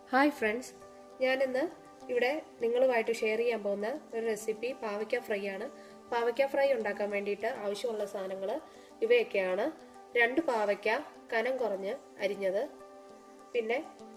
Hi friends, ഞാനിന്ന് ഇവിടെ നിങ്ങളുമായിട്ട് ഷെയർ ചെയ്യാൻ പോകുന്ന ഒരു റെസിപ്പി പാവയ്ക്ക ഫ്രൈ ആണ്. പാവയ്ക്ക ഫ്രൈ ഉണ്ടാക്കാൻ വേണ്ടിയിട്ട് ആവശ്യമുള്ള സാധനങ്ങൾ ഇവയൊക്കെയാണ്. 2 പാവയ്ക്ക കനം കുറഞ്ഞ് അരിഞ്ഞത്, പിന്നെ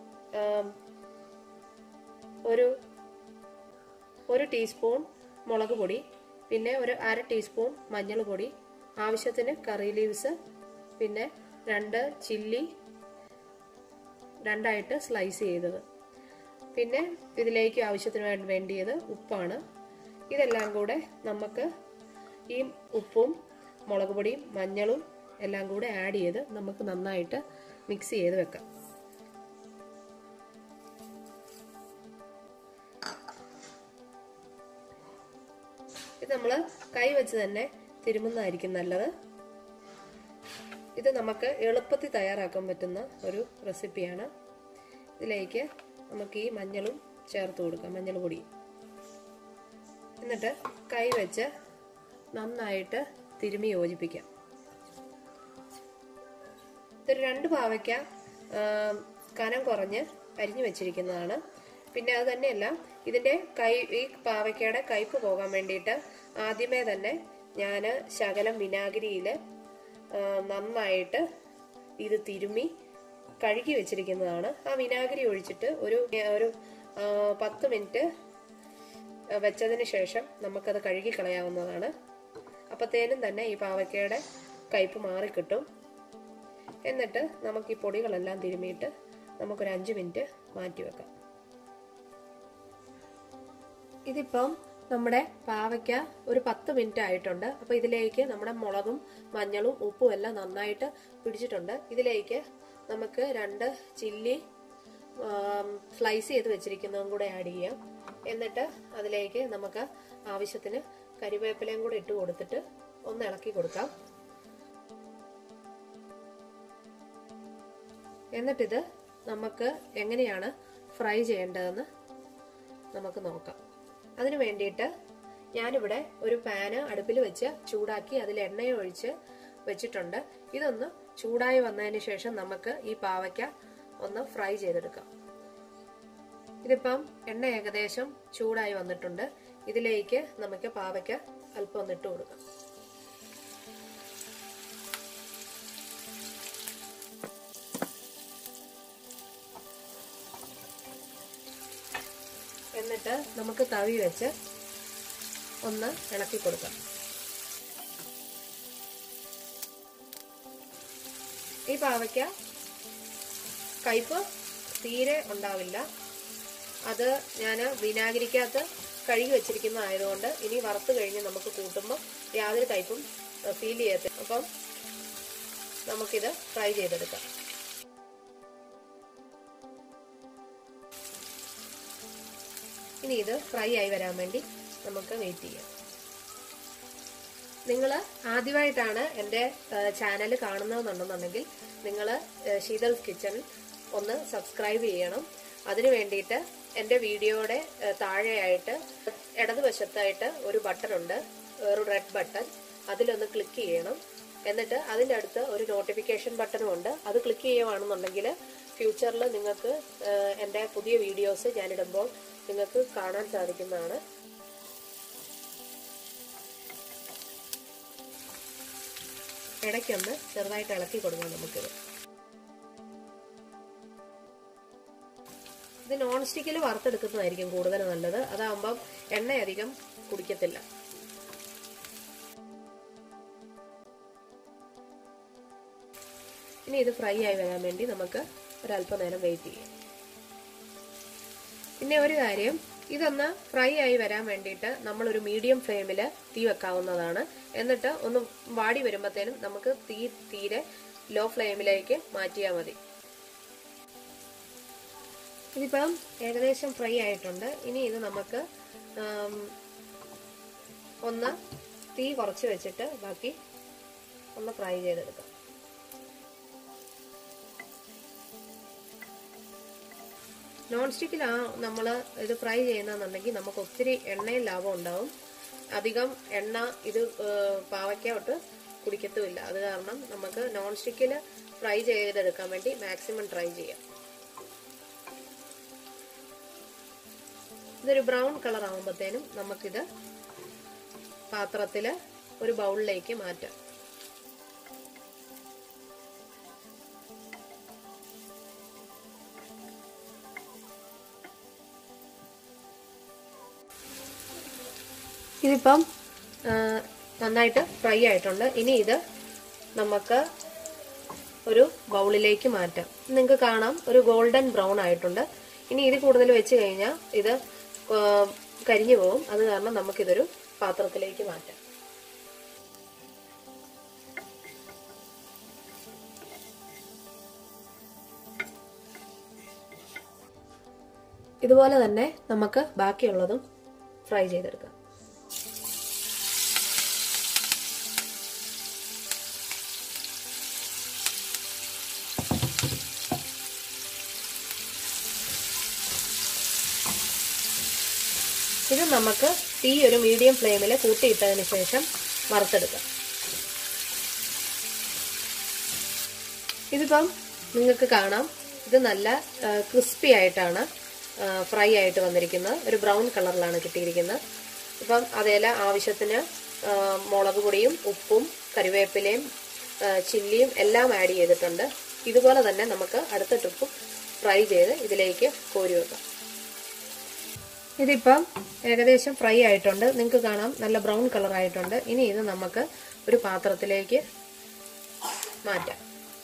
ഒരു ടീസ്പൂൺ മുളക് പൊടി, പിന്നെ ഒരു 1/2 ടീസ്പൂൺ മഞ്ഞൾപ്പൊടി, ആവശ്യത്തിന് കറി ലീവ്സ്, പിന്നെ 2 ചില്ലി രണ്ടായിട്ട് സ്ലൈസ് ചെയ്തത്, പിന്നെ ഇതിലേക്ക് ആവശ്യത്തിന് വേണ്ടിയത് ഉപ്പാണ്. ഇതെല്ലാം കൂടെ നമുക്ക് ഈ ഉപ്പും മുളക് പൊടിയും മഞ്ഞളും എല്ലാം കൂടെ ആഡ് ചെയ്ത് നമുക്ക് നന്നായിട്ട് മിക്സ് ചെയ്ത് വെക്കാം. ഇത് നമ്മൾ കൈ വെച്ച് തന്നെ തിരുമുന്നതായിരിക്കും നല്ലത്. ഇത് നമുക്ക് എളുപ്പത്തിൽ തയ്യാറാക്കാൻ പറ്റുന്ന ഒരു റെസിപ്പിയാണ്. ഇതിലേക്ക് നമുക്ക് ഈ മഞ്ഞളും ചേർത്ത് കൊടുക്കാം, മഞ്ഞൾ പൊടി. എന്നിട്ട് കൈ വെച്ച് നന്നായിട്ട് തിരുമി യോജിപ്പിക്കാം. ഇതൊരു 2 പാവയ്ക്ക കനം കുറഞ്ഞ് അരിഞ്ഞു വെച്ചിരിക്കുന്നതാണ്. പിന്നെ അത് തന്നെയല്ല, ഇതിൻ്റെ ഈ പാവയ്ക്കയുടെ കയ്പ്പ് പോകാൻ വേണ്ടിയിട്ട് ആദ്യമേ തന്നെ ഞാൻ ശകലം വിനാഗിരിയിൽ നന്നായിട്ട് ഇത് തിരുമ്മി കഴുകി വെച്ചിരിക്കുന്നതാണ്. ആ വിനാഗിരി ഒഴിച്ചിട്ട് ഒരു 10 മിനിറ്റ് വെച്ചതിന് ശേഷം നമുക്കത് കഴുകി കളയാവുന്നതാണ്. അപ്പോഴത്തേനും തന്നെ ഈ പാവയ്ക്കയുടെ കയ്പ്പ് മാറിക്കിട്ടും. എന്നിട്ട് നമുക്ക് ഈ പൊടികളെല്ലാം തിരുമ്മിയിട്ട് നമുക്കൊരു 5 മിനിറ്റ് മാറ്റി വെക്കാം. ഇതിപ്പം നമ്മുടെ പാവയ്ക്ക ഒരു 10 മിനിറ്റ് ആയിട്ടുണ്ട്. അപ്പോൾ ഇതിലേക്ക് നമ്മുടെ മുളകും മഞ്ഞളും ഉപ്പും എല്ലാം നന്നായിട്ട് പിടിച്ചിട്ടുണ്ട്. ഇതിലേക്ക് നമുക്ക് 2 ചില്ലി സ്ലൈസ് ചെയ്ത് വെച്ചിരിക്കുന്നതും കൂടെ ആഡ് ചെയ്യാം. എന്നിട്ട് അതിലേക്ക് നമുക്ക് ആവശ്യത്തിന് കരിവേപ്പിലയും കൂടെ ഇട്ട് കൊടുത്തിട്ട് ഒന്ന് ഇളക്കി കൊടുക്കാം. എന്നിട്ടിത് നമുക്ക് എങ്ങനെയാണ് ഫ്രൈ ചെയ്യേണ്ടതെന്ന് നമുക്ക് നോക്കാം. അതിനു വേണ്ടിയിട്ട് ഞാനിവിടെ ഒരു പാന് അടുപ്പിൽ വെച്ച് ചൂടാക്കി അതിൽ എണ്ണയും ഒഴിച്ച് വെച്ചിട്ടുണ്ട്. ഇതൊന്ന് ചൂടായി വന്നതിന് ശേഷം നമുക്ക് ഈ പാവയ്ക്ക ഒന്ന് ഫ്രൈ ചെയ്തെടുക്കാം. ഇതിപ്പം എണ്ണ ഏകദേശം ചൂടായി വന്നിട്ടുണ്ട്. ഇതിലേക്ക് നമുക്ക് പാവയ്ക്ക അല്പം ഒന്ന് ഇട്ട് കൊടുക്കാം. എന്നിട്ട് നമുക്ക് തവി വെച്ച് ഒന്ന് ഇളക്കി കൊടുക്കാം. ഈ പാവയ്ക്ക കയ്പ്പ് തീരെ ഉണ്ടാവില്ല. അത് ഞാൻ വിനാഗിരിക്കകത്ത് കഴുകി വെച്ചിരിക്കുന്നതായതുകൊണ്ട് ഇനി വറുത്ത് കഴിഞ്ഞ് നമുക്ക് കൂട്ടുമ്പോൾ യാതൊരു കയ്പ്പും ഫീൽ ചെയ്യത്തില്ല. അപ്പം നമുക്കിത് ഫ്രൈ ചെയ്തെടുക്കാം. ഇനി ഇത് ഫ്രൈ ആയി വരാൻ വേണ്ടി നമുക്ക് വെയിറ്റ് ചെയ്യാം. നിങ്ങൾ ആദ്യമായിട്ടാണ് എൻ്റെ ചാനൽ കാണുന്നതെന്നുണ്ടെന്നുണ്ടെങ്കിൽ നിങ്ങൾ ശീതൽസ് കിച്ചൺ ഒന്ന് സബ്സ്ക്രൈബ് ചെയ്യണം. അതിനു വേണ്ടിയിട്ട് എൻ്റെ വീഡിയോയുടെ താഴെയായിട്ട് ഇടതുവശത്തായിട്ട് ഒരു ബട്ടൺ ഉണ്ട്, ഒരു റെഡ് ബട്ടൺ. അതിലൊന്ന് ക്ലിക്ക് ചെയ്യണം. എന്നിട്ട് അതിൻ്റെ അടുത്ത് ഒരു നോട്ടിഫിക്കേഷൻ ബട്ടണും ഉണ്ട്. അത് ക്ലിക്ക് ചെയ്യുകയാണെന്നുണ്ടെങ്കിൽ ഫ്യൂച്ചറിൽ നിങ്ങൾക്ക് എൻ്റെ പുതിയ വീഡിയോസ് ഞാനിടുമ്പോൾ നിങ്ങൾക്ക് കാണാൻ സാധിക്കുന്നതാണ്. ഇടയ്ക്കൊന്ന് ചെറുതായിട്ട് ഇളക്കി കൊടുക്കാം നമുക്കിത്. ഇത് നോൺ സ്റ്റിക്കിൽ വറുത്തെടുക്കുന്നതായിരിക്കും കൂടുതൽ നല്ലത്. അതാകുമ്പം എണ്ണയധികം കുടിക്കത്തില്ല. ഇനി ഇത് ഫ്രൈ ആയി വരാൻ വേണ്ടി നമുക്ക് ഒരല്പം നേരം വെയിറ്റ് ചെയ്യാം. പിന്നെ ഒരു കാര്യം, ഇതൊന്ന് ഫ്രൈ ആയി വരാൻ വേണ്ടിയിട്ട് നമ്മളൊരു മീഡിയം ഫ്ലെയിമിൽ തീ വെക്കാവുന്നതാണ്. എന്നിട്ട് ഒന്ന് വാടി വരുമ്പോഴത്തേനും നമുക്ക് തീരെ ലോ ഫ്ലെയിമിലേക്ക് മാറ്റിയാൽ മതി. ഇതിപ്പം ഏകദേശം ഫ്രൈ ആയിട്ടുണ്ട്. ഇനി ഇത് നമുക്ക് ഒന്ന് തീ കുറച്ച് വെച്ചിട്ട് ബാക്കി ഒന്ന് ഫ്രൈ ചെയ്തെടുക്കാം. നോൺ സ്റ്റിക്കിലാണ് നമ്മൾ ഇത് ഫ്രൈ ചെയ്യുന്നതെന്നുണ്ടെങ്കിൽ നമുക്ക് ഒത്തിരി എണ്ണയിൽ ലാഭം ഉണ്ടാവും. അധികം എണ്ണ ഇത് പാവയ്ക്കോട്ട് കുടിക്കത്തുമില്ല. അത് കാരണം നമുക്ക് നോൺ സ്റ്റിക്കിൽ ഫ്രൈ ചെയ്തെടുക്കാൻ വേണ്ടി മാക്സിമം ട്രൈ ചെയ്യാം. ഇതൊരു ബ്രൗൺ കളർ ആകുമ്പോഴത്തേനും നമുക്കിത് പാത്രത്തിൽ ഒരു ബൗളിലേക്ക് മാറ്റാം. ഇതിപ്പം നന്നായിട്ട് ഫ്രൈ ആയിട്ടുണ്ട്. ഇനി ഇത് നമുക്ക് ഒരു ബൗളിലേക്ക് മാറ്റാം. നിങ്ങൾക്ക് കാണാം ഒരു ഗോൾഡൻ ബ്രൗൺ ആയിട്ടുണ്ട്. ഇനി ഇത് കൂടുതൽ വെച്ച് കഴിഞ്ഞാൽ ഇത് കരിഞ്ഞു പോകും. അത് കാരണം നമുക്കിതൊരു പാത്രത്തിലേക്ക് മാറ്റാം. ഇതുപോലെ തന്നെ നമുക്ക് ബാക്കിയുള്ളതും ഫ്രൈ ചെയ്തെടുക്കാം. ഇത് നമുക്ക് തീ ഒരു മീഡിയം ഫ്ലെയിമിൽ കൂട്ടിയിട്ടതിന് ശേഷം വറുത്തെടുക്കാം. ഇതിപ്പം നിങ്ങൾക്ക് കാണാം ഇത് നല്ല ക്രിസ്പി ആയിട്ടാണ് ഫ്രൈ ആയിട്ട് വന്നിരിക്കുന്നത്. ഒരു ബ്രൗൺ കളറിലാണ് കിട്ടിയിരിക്കുന്നത്. ഇപ്പം അതേല ആവശ്യത്തിന് മുളക് പൊടിയും ഉപ്പും കറിവേപ്പിലയും ചില്ലിയും എല്ലാം ആഡ് ചെയ്തിട്ടുണ്ട്. ഇതുപോലെ തന്നെ നമുക്ക് അടുത്ത ട്രിപ്പും ഫ്രൈ ചെയ്ത് ഇതിലേക്ക് കോരി വെക്കാം. ഇതിപ്പം ഏകദേശം ഫ്രൈ ആയിട്ടുണ്ട്. നിങ്ങൾക്ക് കാണാം നല്ല ബ്രൗൺ കളർ ആയിട്ടുണ്ട്. ഇനി ഇത് നമുക്ക് ഒരു പാത്രത്തിലേക്ക് മാറ്റാം.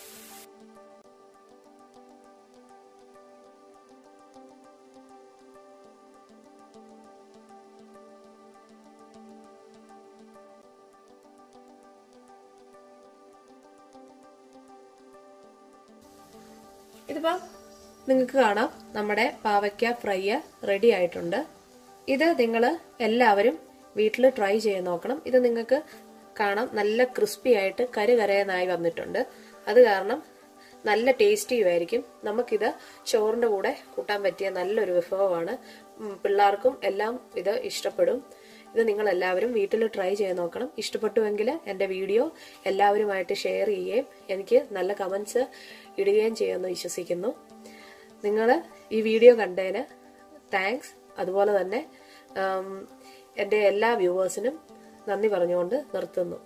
ഇതിപ്പം നിങ്ങൾക്ക് കാണാം നമ്മുടെ പാവയ്ക്ക ഫ്രൈ റെഡി ആയിട്ടുണ്ട്. ഇത് നിങ്ങൾ എല്ലാവരും വീട്ടിൽ ട്രൈ ചെയ്ത് നോക്കണം. ഇത് നിങ്ങൾക്ക് കാണാം നല്ല ക്രിസ്പി ആയിട്ട് കരകരയെന്നായി വന്നിട്ടുണ്ട്. അത് കാരണം നല്ല ടേസ്റ്റിയുമായിരിക്കും. നമുക്കിത് ചോറിൻ്റെ കൂടെ കൂട്ടാൻ പറ്റിയ നല്ലൊരു വിഭവമാണ്. പിള്ളേർക്കും എല്ലാം ഇത് ഇഷ്ടപ്പെടും. ഇത് നിങ്ങൾ എല്ലാവരും വീട്ടിൽ ട്രൈ ചെയ്ത് നോക്കണം. ഇഷ്ടപ്പെട്ടുവെങ്കിൽ എൻ്റെ വീഡിയോ എല്ലാവരുമായിട്ട് ഷെയർ ചെയ്യുകയും എനിക്ക് നല്ല കമൻസ് ഇടുകയും ചെയ്യുമെന്ന് വിശ്വസിക്കുന്നു. നിങ്ങൾ ഈ വീഡിയോ കണ്ടതിന് താങ്ക്സ്. അതുപോലെ തന്നെ എൻ്റെ എല്ലാ വ്യൂവേഴ്സിനും നന്ദി പറഞ്ഞുകൊണ്ട് നിർത്തുന്നു.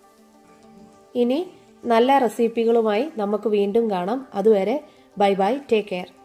ഇനി നല്ല റെസിപ്പികളുമായി നമുക്ക് വീണ്ടും കാണാം. അതുവരെ ബൈ ബൈ, ടേക്ക് കെയർ.